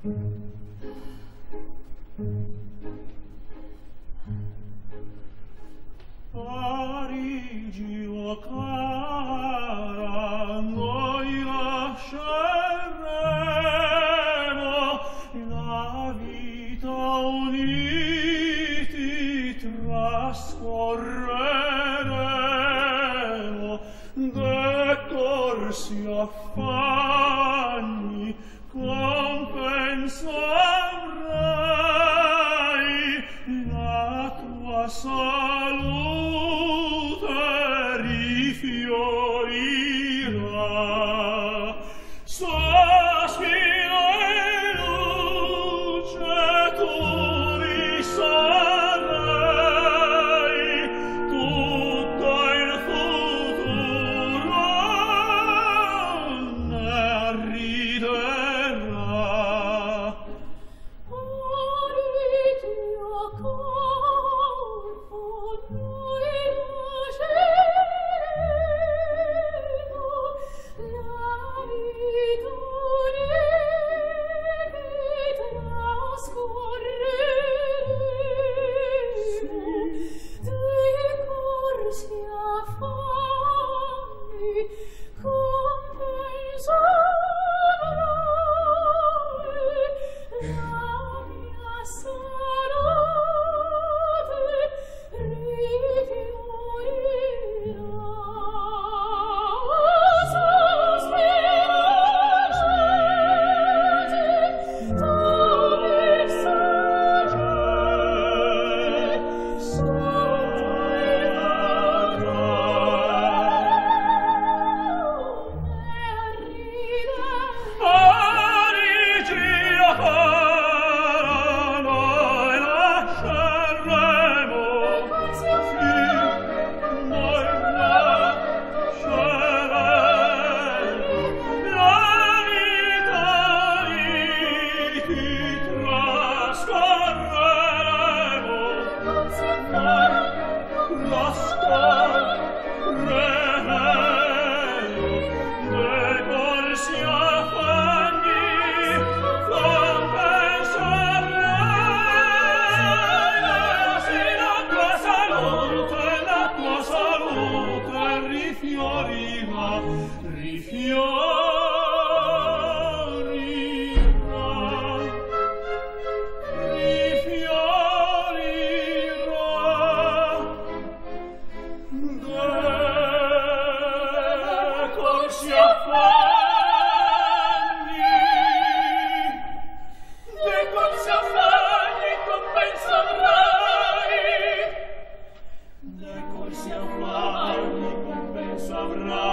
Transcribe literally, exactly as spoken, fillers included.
Parigi, o cara, noi lasceremo la vita uniti trascorreremo, decorsi affanni compensa avrai, la tua salute rifiorirà. Sospiro e luce tu risarai, tutto il futuro ne riderà. Parigi, o corpo, noi lasceremo la vita uniti trascorreremo, decorsi affanni compensa avrai, la mia salute rifiorirà. Sospiro e luce tu risarai, Parigi, o cara, noi lasceremo, sì, noi lasceremo la vita uniti trascorreremo, trascorreremo, decorsi affanni compenserai, sì, la tua salute, la tua salute rifiorirà, rifiorirà, rifiorirà. Decorsi affanni, decorsi affanni compensa avrai, decorsi affanni compensa avrai.